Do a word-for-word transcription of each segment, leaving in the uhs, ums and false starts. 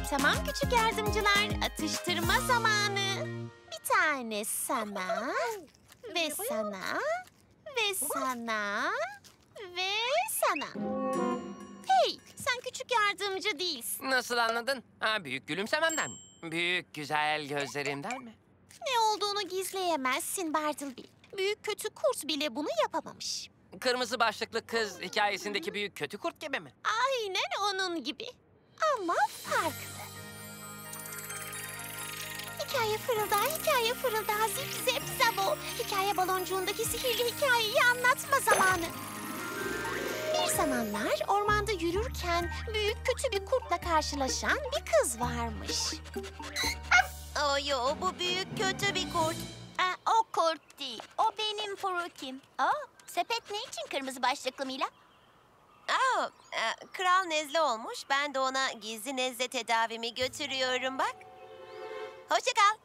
Tamam küçük yardımcılar, atıştırma zamanı. Bir tane sana ve sana ve sana ve sana. Hey, sen küçük yardımcı değilsin. Nasıl anladın? Ha, büyük gülümsememden mi? Büyük güzel gözlerimden mi? Ne olduğunu gizleyemezsin Bartleby. Büyük kötü kurt bile bunu yapamamış. Kırmızı başlıklı kız hikayesindeki büyük kötü kurt gibi mi? Aynen onun gibi. Ama farklı. Hikaye fırıldağı, hikaye fırıldağı, zip zep zabo. Hikaye baloncuğundaki sihirli hikayeyi anlatma zamanı. Bir zamanlar ormanda yürürken büyük kötü bir kurtla karşılaşan bir kız varmış. Oh yo, bu büyük kötü bir kurt. Aa, o kurt değil. O benim Furukim. Aa, sepet ne için kırmızı başlıklı Mila? Aa, e, kral nezle olmuş. Ben de ona gizli nezle tedavimi götürüyorum bak. Hoşça kal.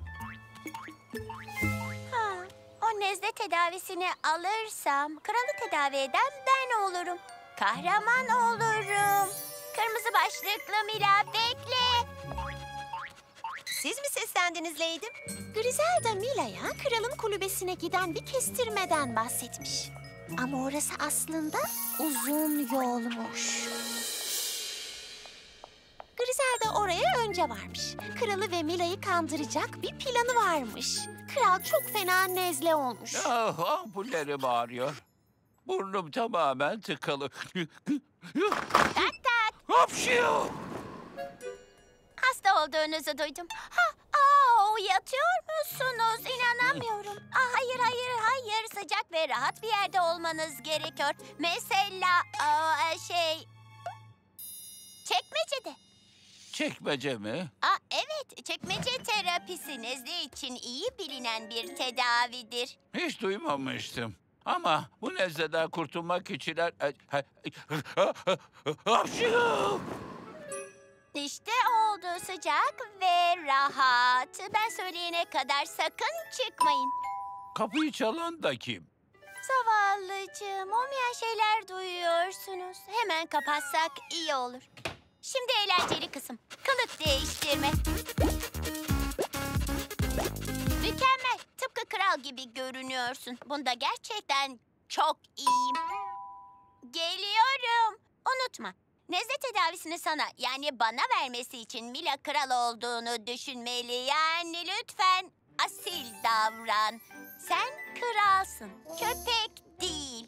Ha, o nezle tedavisini alırsam kralı tedavi eden ben olurum. Kahraman olurum. Kırmızı başlıklı Mila bekle. Siz mi seslendiniz Leydim? Griselda Mila'ya kralın kulübesine giden bir kestirmeden bahsetmiş. Ama orası aslında uzun yolmuş. Griselda oraya önce varmış. Kralı ve Mila'yı kandıracak bir planı varmış. Kral çok fena nezle olmuş. Ah, ampullerim ağrıyor. Burnum tamamen tıkalı. Tak tak. Hapşıyor! Hasta olduğunuzu duydum. Ha, aa, yatıyor musunuz? İnanamıyorum. Aa, hayır, hayır, hayır. Sıcak ve rahat bir yerde olmanız gerekiyor. Mesela aa, şey... Çekmecede. Çekmece mi? Aa, evet, çekmece terapisi nezle için iyi bilinen bir tedavidir. Hiç duymamıştım. Ama bu nezleden kurtulmak için... Hapşıyor! İşte oldu, sıcak ve rahat. Ben söyleyene kadar sakın çıkmayın. Kapıyı çalan da kim? Zavallıcığım, olmayan şeyler duyuyorsunuz. Hemen kapatsak iyi olur. Şimdi eğlenceli kısım. Kılık değiştirme. Mükemmel. Tıpkı kral gibi görünüyorsun. Bunda gerçekten çok iyiyim. Geliyorum. Unutma. Nezle tedavisini sana, yani bana vermesi için Mila kral olduğunu düşünmeli. Yani lütfen asil davran. Sen kralsın, köpek değil.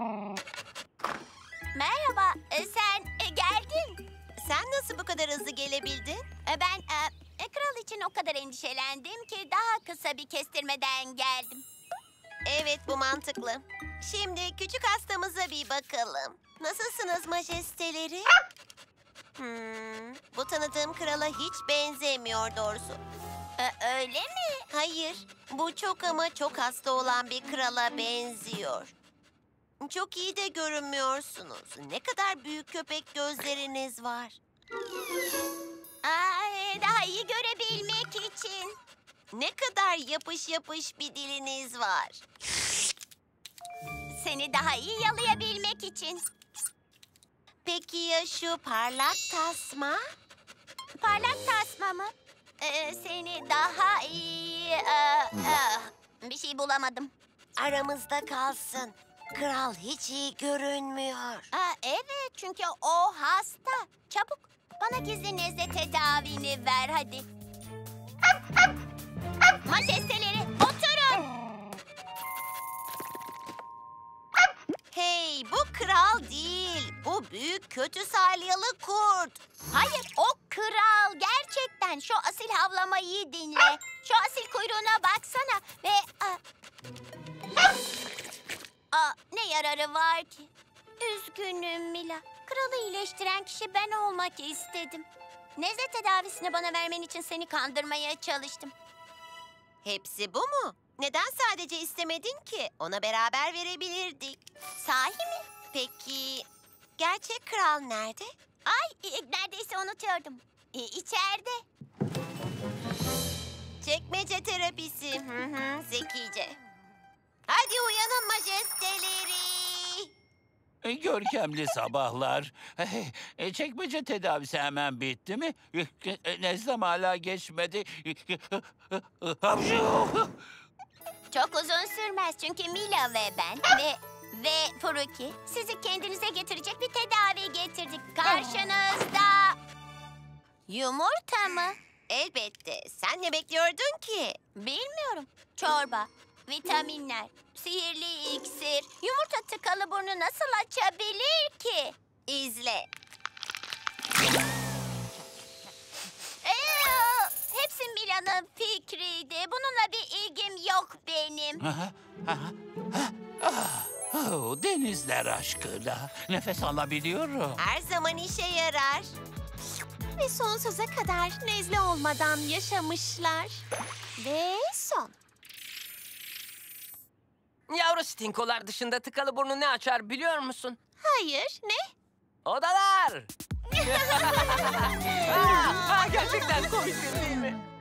Merhaba, e, sen e, geldin. Sen nasıl bu kadar hızlı gelebildin? E, ben e, e, kral için o kadar endişelendim ki daha kısa bir kestirmeden geldim. Evet, bu mantıklı. Şimdi küçük hastamıza bir bakalım. Nasılsınız majesteleri? Hmm, bu tanıdığım krala hiç benzemiyor doğrusu. E, öyle mi? Hayır, bu çok ama çok hasta olan bir krala benziyor. Çok iyi de görünmüyorsunuz. Ne kadar büyük köpek gözleriniz var. Ay, daha iyi görebilmek için. Ne kadar yapış yapış bir diliniz var. Seni daha iyi yalayabilmek için. Peki ya şu parlak tasma? Parlak tasma mı? Ee, seni daha iyi... e, e, bir şey bulamadım. Aramızda kalsın. Kral hiç iyi görünmüyor. Aa, evet, çünkü o hasta. Çabuk, bana gizli nezle tedavini ver hadi. Majesteleri, oturun. Hey, bu kral değil. Bu büyük kötü salyalı kurt. Hayır, o kral. Gerçekten şu asil havlamayı dinle. Şu asil kuyruğuna baksana ve... Aa, aa, ne yararı var ki? Üzgünüm Mila. Kralı iyileştiren kişi ben olmak istedim. Nezle tedavisini bana vermen için seni kandırmaya çalıştım. Hepsi bu mu? Neden sadece istemedin ki? Ona beraber verebilirdik. Sahi mi? Peki gerçek kral nerede? Ay, e, neredeyse unutuyordum. E, içeride. Çekmece terapisi. Hı hı, zekice. Hadi uyanın majesteleri. e, görkemli sabahlar. E, çekmece tedavisi hemen bitti mi? E, nezlem hala geçmedi. Hapşu! Çok uzun sürmez çünkü Mila ve ben ve ve Furuki sizi kendinize getirecek bir tedavi getirdik. Karşınızda yumurta mı? Elbette. Sen ne bekliyordun ki? Bilmiyorum. Çorba, vitaminler, sihirli iksir. Yumurta tıkalı burnu nasıl açabilir ki? İzle. Ee, hepsi Mila'nın fikriydi. Bununla bir ilgim yok benim. Aha, aha, ah, ah. Oh, denizler aşkına. Nefes alabiliyorum. Her zaman işe yarar. Ve sonsuza kadar nezle olmadan yaşamışlar. Ve son. Yavru stinkolar dışında tıkalı burnu ne açar biliyor musun? Hayır, ne? Odalar! Aa, aa, gerçekten komik değil mi?